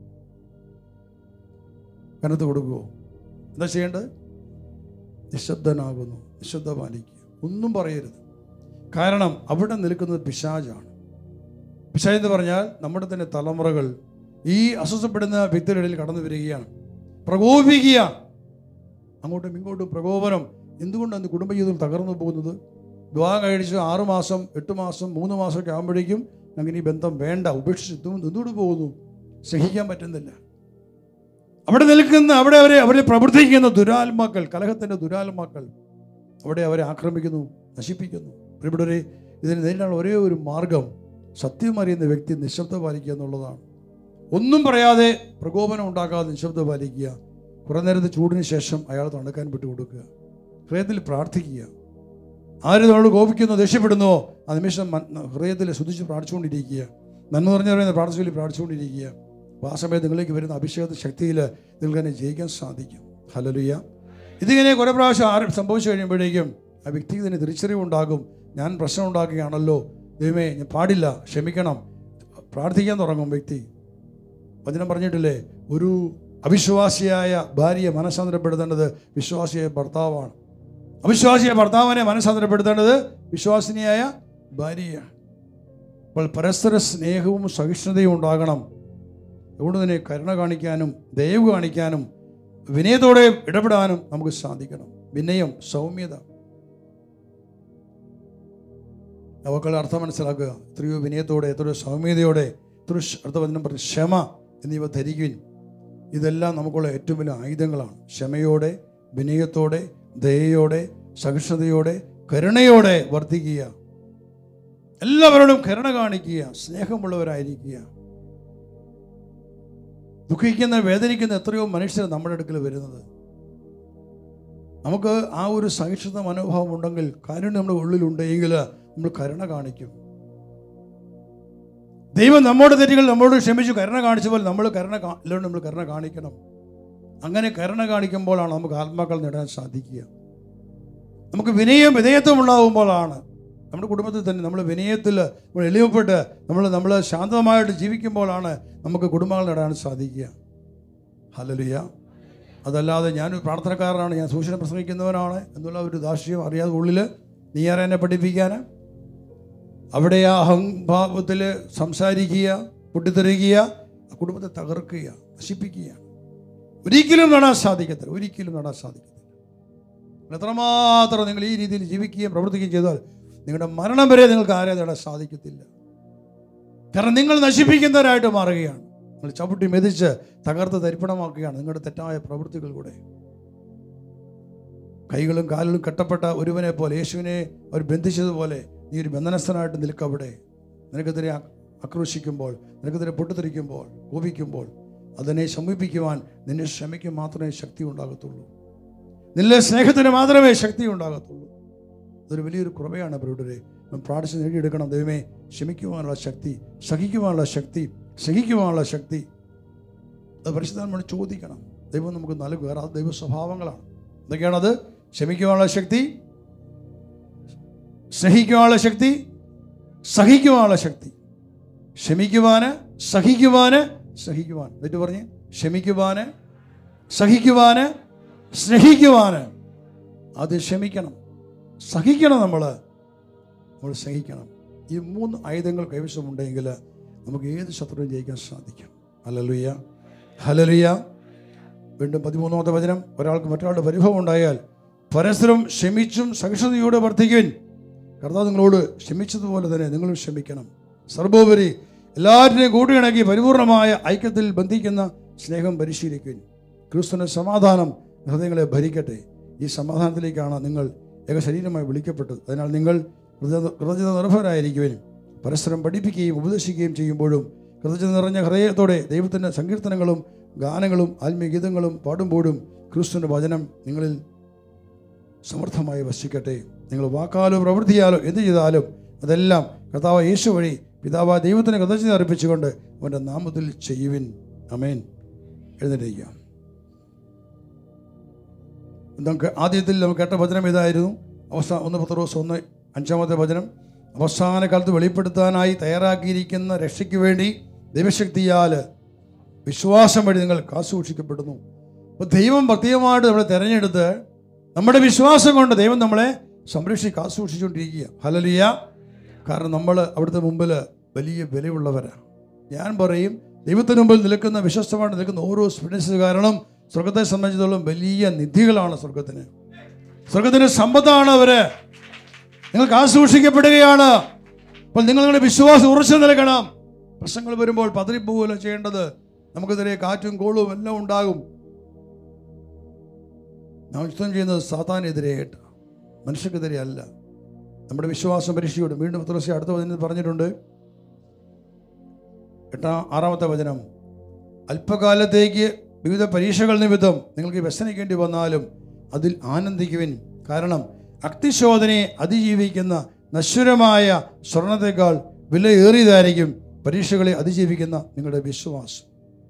കനത്ത് കൊടുക്കുമോ? എന്താ ചെയ്യേണ്ടത്? നിശബ്ദനാകുന്നു, നിശബ്ദ പാലിക്കുക, ഒന്നും പറയരുത്. കാരണം അവിടെ നിൽക്കുന്നത് പിശാചാണ്. പിശാച് എന്ന് പറഞ്ഞാൽ നമ്മുടെ തന്നെ തലമുറകൾ ഈ അസ്വസ്ഥപ്പെടുന്ന വ്യക്തിയുടെ ഇടയിൽ കടന്നു വരികയാണ്, പ്രകോപിക്കുകയാണ്. അങ്ങോട്ടും ഇങ്ങോട്ടും പ്രകോപനം. എന്തുകൊണ്ടാണ് കുടുംബജീവിതം തകർന്നു പോകുന്നത്? വിവാഹം കഴിച്ച് ആറ് മാസം എട്ട് മാസം മൂന്ന് മാസമൊക്കെ ആകുമ്പോഴേക്കും അങ്ങനെ ഈ ബന്ധം വേണ്ട, ഉപേക്ഷിച്ച് എന്തുകൊണ്ട് പോകുന്നു? സഹിക്കാൻ പറ്റുന്നില്ല. അവിടെ നിൽക്കുന്ന അവിടെ അവരെ അവരെ പ്രവർത്തിക്കുന്ന ദുരാത്മാക്കൾ, കലഹത്തിൻ്റെ ദുരാത്മാക്കൾ അവിടെ അവരെ ആക്രമിക്കുന്നു, നശിപ്പിക്കുന്നു. പ്രിയപ്പെട്ടവരെ, ഇതിന് നേരിടാനുള്ള ഒരേ ഒരു മാർഗം സത്യം അറിയുന്ന വ്യക്തി നിശബ്ദത പാലിക്കുക എന്നുള്ളതാണ്. ഒന്നും പറയാതെ പ്രകോപനം ഉണ്ടാക്കാതെ നിശബ്ദത പാലിക്കുക. കുറേ നേരത്തെ ചൂടിന് ശേഷം അയാൾ തണുക്കാൻ വിട്ടു കൊടുക്കുക. ഹൃദയത്തിൽ പ്രാർത്ഥിക്കുക. ആര് നമ്മളോട് കോപിക്കുന്നോ ദേഷ്യപ്പെടുന്നുവോ ആ നിമിഷം ഹൃദയത്തിൽ സ്തുതിച്ച് പ്രാർത്ഥിച്ചുകൊണ്ടിരിക്കുക. നന്മ പറഞ്ഞവരെ പ്രാർത്ഥിച്ചു പ്രാർത്ഥിച്ചുകൊണ്ടിരിക്കുക. അപ്പോൾ ആ സമയത്ത് നിങ്ങളിലേക്ക് വരുന്ന അഭിഷേകത്തെ ശക്തിയിൽ നിങ്ങൾക്ക് തന്നെ ജയിക്കാൻ സാധിക്കും. ഹല്ലേലൂയ. ഇതിങ്ങനെ കുറേ പ്രാവശ്യം ആരും സംഭവിച്ചു കഴിയുമ്പോഴേക്കും ആ വ്യക്തിക്ക് തന്നെ തിരിച്ചറിവുണ്ടാകും. ഞാൻ പ്രശ്നം ഉണ്ടാക്കുകയാണല്ലോ, ദൈവമേ ഞാൻ പാടില്ല, ക്ഷമിക്കണം. പ്രാർത്ഥിക്കാൻ തുടങ്ങും വ്യക്തി. വചനം പറഞ്ഞിട്ടില്ലേ, ഒരു അവിശ്വാസിയായ ഭാര്യയെ മനസ്സാന്തരപ്പെടുത്തേണ്ടത് വിശ്വാസിയായ ഭർത്താവാണ്. അവിശ്വാസിയായ ഭർത്താവിനെ മനസ്സാന്തരപ്പെടുത്തേണ്ടത് വിശ്വാസിനിയായ ഭാര്യയാണ്. അപ്പോൾ പരസ്പര സ്നേഹവും സഹിഷ്ണുതയും ഉണ്ടാകണം. അതുകൊണ്ട് തന്നെ കരുണ കാണിക്കാനും ദയവ് കാണിക്കാനും വിനയത്തോടെ ഇടപെടാനും നമുക്ക് സാധിക്കണം. വിനയം, സൗമ്യത, അവക്കളുടെ അർത്ഥം മനസ്സിലാക്കുക. എത്രയോ വിനയത്തോടെ, എത്രയോ സൗമ്യതയോടെ, എത്രയോ അർത്ഥവചനം പറഞ്ഞ് ക്ഷമ എന്നിവ ധരിക്കുവിൻ. ഇതെല്ലാം നമുക്കുള്ള ഏറ്റവും വലിയ ആയുധങ്ങളാണ്. ക്ഷമയോടെ, വിനയത്തോടെ, ദയയോടെ, സഹിഷ്ണുതയോടെ, കരുണയോടെ വർദ്ധിക്കുക. എല്ലാവരോടും കരുണ കാണിക്കുക, സ്നേഹമുള്ളവരായിരിക്കുക. ദുഃഖിക്കുന്ന, വേദനിക്കുന്ന എത്രയോ മനുഷ്യർ നമ്മുടെ അടുക്കൽ വരുന്നത്. നമുക്ക് ആ ഒരു സഹിഷ്ണുത മനോഭാവം ഉണ്ടെങ്കിൽ, കാരുണ്യം നമ്മുടെ ഉള്ളിലുണ്ടെങ്കിൽ നമ്മൾ കരുണ കാണിക്കും. ദൈവം നമ്മുടെ തെറ്റുകൾ നമ്മളോട് ക്ഷമിച്ചു കരുണ കാണിച്ച പോലെ നമ്മൾ കരുണ എല്ലാവരും നമ്മൾ കരുണ കാണിക്കണം. അങ്ങനെ കരുണ കാണിക്കുമ്പോഴാണ് നമുക്ക് ആത്മാക്കൾ നേടാൻ സാധിക്കുക. നമുക്ക് വിനയം വിധേയത്വം ഉണ്ടാകുമ്പോഴാണ് നമ്മുടെ കുടുംബത്തിൽ തന്നെ നമ്മൾ വിനയത്തിൽ നമ്മൾ എളിയപ്പെട്ട് നമ്മൾ നമ്മൾ ശാന്തമായിട്ട് ജീവിക്കുമ്പോഴാണ് നമുക്ക് കുടുംബങ്ങൾ നേടാൻ സാധിക്കുക. ഹല്ലേലൂയ. അതല്ലാതെ ഞാനൊരു പ്രാർത്ഥനക്കാരനാണ്, ഞാൻ സൂചന പ്രസംഗിക്കുന്നവനാണ് എന്നുള്ള ഒരു ദാർഷ്ട്യം അറിയാതെ ഉള്ളിൽ നീ ആരെ എന്നെ പഠിപ്പിക്കാൻ? അവിടെ ആ അഹംഭാവത്തിൽ സംസാരിക്കുക, പൊട്ടിത്തെറിക്കുക, ആ കുടുംബത്തെ തകർക്കുക, നശിപ്പിക്കുക. ഒരിക്കലും നേടാൻ സാധിക്കത്തില്ല, ഒരിക്കലും നേടാൻ സാധിക്കത്തില്ല. എത്രമാത്രം നിങ്ങൾ ഈ രീതിയിൽ ജീവിക്കുകയും പ്രവർത്തിക്കുകയും ചെയ്താൽ നിങ്ങളുടെ മരണം വരെ നിങ്ങൾക്ക് ആരെ നേടാൻ സാധിക്കത്തില്ല. കാരണം നിങ്ങൾ നശിപ്പിക്കുന്നവരായിട്ട് മാറുകയാണ്. നിങ്ങൾ ചവിട്ടി മെതിച്ച് തകർത്ത് തരിപ്പണമാക്കുകയാണ് നിങ്ങളുടെ തെറ്റായ പ്രവൃത്തികളിലൂടെ. കൈകളും കാലുകളും കെട്ടപ്പെട്ട ഒരുവനെ പോലെ, യേശുവിനെ അവർ ബന്ധിച്ചതുപോലെ നീ ഒരു ബന്ധനസ്ഥനായിട്ട് നിൽക്കവിടെ. നിനക്കെതിരെ ആക്രോശിക്കുമ്പോൾ, നിനക്കെതിരെ പൊട്ടിത്തെറിക്കുമ്പോൾ, കോപിക്കുമ്പോൾ അതിനെ ശമിപ്പിക്കുവാൻ നിന്നെ ക്ഷമിക്കാൻ മാത്രമേ ശക്തി ഉണ്ടാകത്തുള്ളൂ. നിന്റെ സ്നേഹത്തിന് മാത്രമേ ശക്തി ഉണ്ടാകത്തുള്ളൂ. അതൊരു വലിയൊരു കൃപയാണ് ബ്രൂഡരെ. പ്രാർത്ഥിച്ച് നേടിയെടുക്കണം. ദൈവമേ, ക്ഷമിക്കുവാനുള്ള ശക്തി, സഹിക്കുവാനുള്ള ശക്തി, സഹിക്കുവാനുള്ള ശക്തി അത് പരിശുദ്ധാത്മാവിനോട് ചോദിക്കണം. ദൈവം നമുക്ക് നൽകുക. അത് ദൈവ സ്വഭാവങ്ങളാണ്. എന്തൊക്കെയാണത്? ക്ഷമിക്കുവാനുള്ള ശക്തി, സ്നേഹിക്കുവാനുള്ള ശക്തി, സഹിക്കുവാനുള്ള ശക്തി. ക്ഷമിക്കുവാന്, സഹിക്കുവാന്, സഹിക്കുവാൻ എന്നിട്ട് പറഞ്ഞ് ക്ഷമിക്കുവാന്, സഹിക്കുവാന്, സ്നേഹിക്കുവാന്. അത് ക്ഷമിക്കണം, സഹിക്കണം. നമ്മൾ നമ്മൾ സഹിക്കണം. ഈ മൂന്ന് ആയുധങ്ങൾ കൈവശമുണ്ടെങ്കിൽ നമുക്ക് ഏത് ശത്രുവും ജയിക്കാൻ സാധിക്കും. Hallelujah, hallelujah. വീണ്ടും പതിമൂന്നാമത്തെ വചനം, ഒരാൾക്ക് മറ്റൊരാളുടെ പരിഭവം ഉണ്ടായാൽ പരസ്പരം ക്ഷമിച്ചും സഹിഷ്ണുതയോടെ വർദ്ധിക്കുവിൻ. കർത്താവ് നിങ്ങളോട് ക്ഷമിച്ചതുപോലെ തന്നെ നിങ്ങളും ക്ഷമിക്കണം. സർവോപരി എല്ലാവരുടെയും കൂട്ടിയിണക്കി പരിപൂർണമായ ഐക്യത്തിൽ ബന്ധിക്കുന്ന സ്നേഹം പരിശീലിക്കുവിൻ. ക്രിസ്തുവിന്റെ സമാധാനം ഹൃദയങ്ങളെ ഭരിക്കട്ടെ. ഈ സമാധാനത്തിലേക്കാണ് നിങ്ങൾ ഏക ശരീരമായി വിളിക്കപ്പെട്ടത്. അതിനാൽ നിങ്ങൾ കൃതജ്ഞത നിർഭരരായിരിക്കുവാനും പരസ്പരം പഠിപ്പിക്കുകയും ഉപദേശിക്കുകയും ചെയ്യുമ്പോഴും കൃതജ്ഞത നിറഞ്ഞ ഹൃദയത്തോടെ ദൈവത്തിൻ്റെ സങ്കീർത്തനങ്ങളും ഗാനങ്ങളും ആത്മീയഗീതങ്ങളും പാടുമ്പോഴും ക്രിസ്തുവിൻ്റെ വചനം നിങ്ങളിൽ സമൃദ്ധമായി വസിക്കട്ടെ. നിങ്ങൾ വാക്കാലോ പ്രവൃത്തിയാലോ എന്ത് ചെയ്താലും അതെല്ലാം കർത്താവ് യേശു വഴി പിതാവായ ദൈവത്തിന് കൃതജ്ഞത അർപ്പിച്ചുകൊണ്ട് അവൻ്റെ നാമത്തിൽ ചെയ്യുവിൻ. ആമേൻ. എഴുന്നേൽക്കാം. നമുക്ക് ആദ്യത്തിൽ നമുക്ക് കേട്ട വചനം ഇതായിരുന്നു. അവസാന ഒന്ന് പത്രോസ് ഒന്ന് അഞ്ചാമത്തെ വചനം, അവസാന കാലത്ത് വെളിപ്പെടുത്താനായി തയ്യാറാക്കിയിരിക്കുന്ന രക്ഷയ്ക്ക് വേണ്ടി ദൈവശക്തിയാൽ വിശ്വാസം വഴി നിങ്ങൾ കാത്തുസൂക്ഷിക്കപ്പെടുന്നു. അപ്പോൾ ദൈവം പ്രത്യേകമായിട്ട് നമ്മളെ തിരഞ്ഞെടുത്ത് നമ്മുടെ വിശ്വാസം കൊണ്ട് ദൈവം നമ്മളെ സംരക്ഷിച്ച് കാത്തുസൂക്ഷിച്ചുകൊണ്ടിരിക്കുക. ഹല്ലേലൂയ. കാരണം നമ്മൾ അവിടുത്തെ മുമ്പിൽ വലിയ വിലയുള്ളവരാണ്. ഞാൻ പറയും, ദൈവത്തിന് മുമ്പിൽ നിൽക്കുന്ന വിശ്വസ്തമായിട്ട് നിൽക്കുന്ന ഓരോ സ്റ്റുഡൻസ് കാരണം സ്വർഗത്തെ സംബന്ധിച്ചിടത്തോളം വലിയ നിധികളാണ്. സ്വർഗത്തിന് സ്വർഗത്തിൻ്റെ സമ്പത്താണ് അവര്. നിങ്ങൾ കാത്തുസൂക്ഷിക്കപ്പെടുകയാണ്. അപ്പോൾ നിങ്ങൾ നിങ്ങളുടെ വിശ്വാസം ഉറച്ചു നിൽക്കണം. പ്രശ്നങ്ങൾ വരുമ്പോൾ പതറിപ്പോവുകയല്ല ചെയ്യേണ്ടത്. നമുക്കെതിരെ കാറ്റും കോളും എല്ലാം ഉണ്ടാകും. നാം യുദ്ധം ചെയ്യുന്നത് സാത്താനെതിരെയായിട്ട്, മനുഷ്യക്കെതിരെ അല്ല. നമ്മുടെ വിശ്വാസം പരീക്ഷയോട് വീണ്ടും പത്രോസ് അടുത്ത വചനത്തിൽ പറഞ്ഞിട്ടുണ്ട്. എട്ടാം ആറാമത്തെ വചനം, അല്പകാലത്തേക്ക് വിവിധ പരീക്ഷകൾ നിമിത്തം നിങ്ങൾക്ക് വ്യസനിക്കേണ്ടി വന്നാലും അതിൽ ആനന്ദിക്കുവിൻ. കാരണം അഗ്നിശോധനയെ അതിജീവിക്കുന്ന നശ്വരമായ സ്വർണത്തേക്കാൾ വിലയേറിയതായിരിക്കും പരീക്ഷകളെ അതിജീവിക്കുന്ന നിങ്ങളുടെ വിശ്വാസം.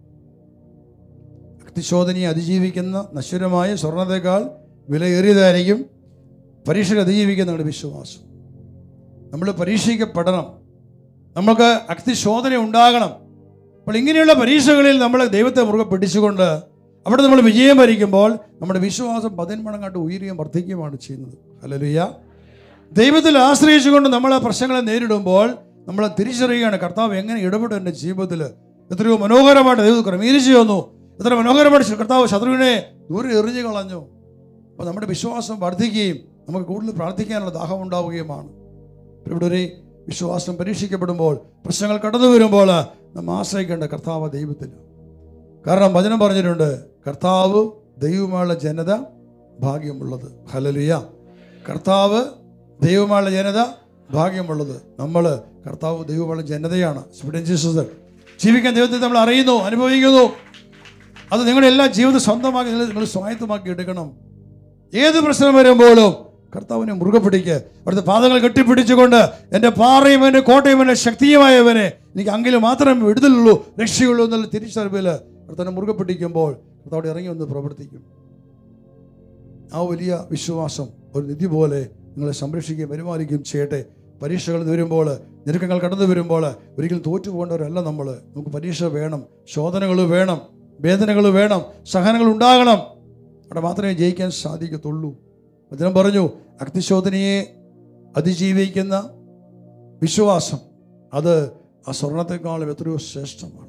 അഗ്നിശോധനയെ അതിജീവിക്കുന്ന നശ്വരമായ സ്വർണത്തേക്കാൾ വിലയേറിയതായിരിക്കും പരീക്ഷകൾ അതിജീവിക്കുന്ന നിങ്ങളുടെ വിശ്വാസം. നമ്മൾ പരീക്ഷിക്കപ്പെടണം. നമുക്ക് അഗ്നിശോധന ഉണ്ടാകണം. അപ്പോൾ ഇങ്ങനെയുള്ള പരീക്ഷകളിൽ നമ്മൾ ദൈവത്തെ മുറുകെ പിടിച്ചുകൊണ്ട് അവിടെ നമ്മൾ വിജയം വരിക്കുമ്പോൾ നമ്മുടെ വിശ്വാസം പതിന്മടങ്ങാട്ട് ഉയരുകയും വർദ്ധിക്കുകയുമാണ് ചെയ്യുന്നത്. ഹല്ലേലൂയ. ദൈവത്തിൽ ആശ്രയിച്ചുകൊണ്ട് നമ്മൾ ആ പ്രശ്നങ്ങളെ നേരിടുമ്പോൾ നമ്മൾ തിരിച്ചറിയുകയാണ്, കർത്താവ് എങ്ങനെ ഇടപെടും എൻ്റെ ജീവിതത്തിൽ. എത്രയോ മനോഹരമായിട്ട് ദൈവം ക്രമീകരിച്ചു തന്നു. എത്ര മനോഹരമായിട്ട് കർത്താവ് ശത്രുവിനെ ദൂരെ എറിഞ്ഞു കളഞ്ഞു. അപ്പോൾ നമ്മുടെ വിശ്വാസം വർദ്ധിക്കുകയും നമുക്ക് കൂടുതൽ പ്രാർത്ഥിക്കാനുള്ള ദാഹം ഉണ്ടാവുകയുമാണ്. ഇവിടെ ഒരു വിശ്വാസം പരീക്ഷിക്കപ്പെടുമ്പോൾ, പ്രശ്നങ്ങൾ കടന്നു വരുമ്പോൾ നമ്മൾ ആശ്രയിക്കേണ്ട കർത്താവ് ദൈവത്തിൽ. കാരണം വചനം പറഞ്ഞിട്ടുണ്ട്, കർത്താവ് ദൈവമുള്ള ജനത ഭാഗ്യമുള്ളത്. ഹല്ലേലൂയ. കർത്താവ് ദൈവമുള്ള ജനത ഭാഗ്യമുള്ളത്. നമ്മൾ കർത്താവ് ദൈവമുള്ള ജനതയാണ്. സ്റ്റുഡൻസ് ജീവിക്കാൻ ദൈവത്തെ നമ്മൾ അറിയുന്നു, അനുഭവിക്കുന്നു. അത് നിങ്ങളുടെ എല്ലാ ജീവിതം സ്വന്തമാക്കി നിങ്ങൾ സ്വായത്തമാക്കി എടുക്കണം. ഏത് പ്രശ്നം വരുമ്പോഴും കർത്താവിനെ മുറുകെ പിടിക്കുക. അവിടുത്തെ പാദങ്ങൾ കെട്ടിപ്പിടിച്ചുകൊണ്ട് എൻ്റെ പാറയും എൻ്റെ കോട്ടയും എൻ്റെ ശക്തിയുമായവനെ എനിക്ക് അങ്കിൽ മാത്രമേ വിടുതലുള്ളൂ, രക്ഷയുള്ളൂ എന്നുള്ള തിരിച്ചറിവിൽ കർത്താവിനെ മുറുകെ പിടിക്കുമ്പോൾ കർത്താവ് ഇറങ്ങി വന്ന് പ്രവർത്തിക്കും. ആ വലിയ വിശ്വാസം ഒരു നിധി പോലെ നിങ്ങളെ സംരക്ഷിക്കുകയും പരിപാലിക്കുകയും ചെയ്യട്ടെ. പരീക്ഷകൾ വരുമ്പോൾ, ഞെരുക്കങ്ങൾ കടന്നു വരുമ്പോൾ ഒരിക്കലും തോറ്റുപോകേണ്ടവരല്ല നമ്മൾ. നമുക്ക് പരീക്ഷ വേണം, ശോധനകൾ വേണം, വേദനകൾ വേണം, സഹനങ്ങൾ ഉണ്ടാകണം. അവിടെ മാത്രമേ ജയിക്കാൻ സാധിക്കത്തുള്ളൂ. വചനം പറഞ്ഞു, അഗ്നിശോധനയെ അതിജീവിക്കുന്ന വിശ്വാസം അത് ആ സ്വർണത്തെക്കാളും എത്രയോ ശ്രേഷ്ഠമാണ്.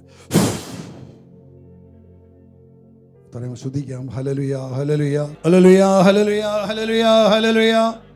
ശ്രദ്ധിക്കാം. Hallelujah, hallelujah, hallelujah, hallelujah, hallelujah, hallelujah.